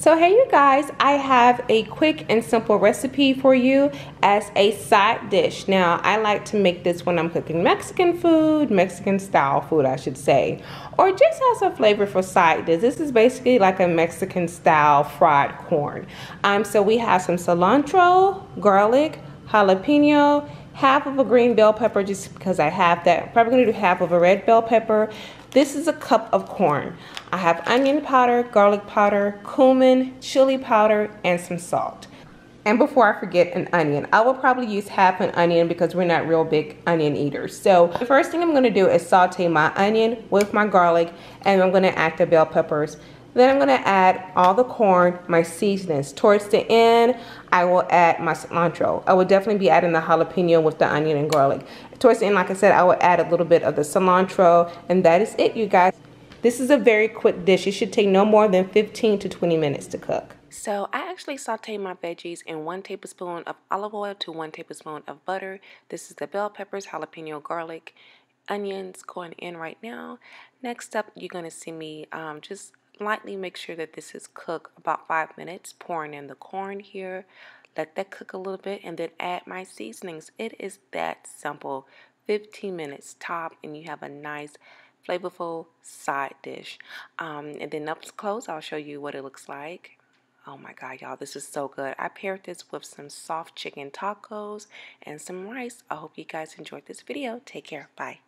So hey you guys, I have a quick and simple recipe for you as a side dish. Now I like to make this when I'm cooking Mexican food, Mexican style food I should say, or just as a flavor for side dish. This is basically like a Mexican style fried corn. So we have some cilantro, garlic, jalapeno, half of a green bell pepper just because I have that. Probably gonna do half of a red bell pepper. This is a cup of corn. I have onion powder, garlic powder, cumin, chili powder, and some salt. And before I forget, an onion. I will probably use half an onion because we're not real big onion eaters. So the first thing I'm gonna do is saute my onion with my garlic, and I'm gonna add the bell peppers. Then I'm gonna add all the corn, my seasonings. Towards the end, I will add my cilantro. I will definitely be adding the jalapeno with the onion and garlic. Towards the end, like I said, I will add a little bit of the cilantro, and that is it, you guys. This is a very quick dish. It should take no more than 15 to 20 minutes to cook. So I actually sauteed my veggies in 1 tablespoon of olive oil to 1 tablespoon of butter. This is the bell peppers, jalapeno, garlic, onions going in right now. Next up, you're going to see me just lightly make sure that this is cooked about 5 minutes. Pouring in the corn here. Let that cook a little bit and then add my seasonings. It is that simple. 15 minutes top and you have a nice flavorful side dish. And then up close, I'll show you what it looks like. Oh my God, y'all, this is so good. I paired this with some soft chicken tacos and some rice. I hope you guys enjoyed this video. Take care. Bye.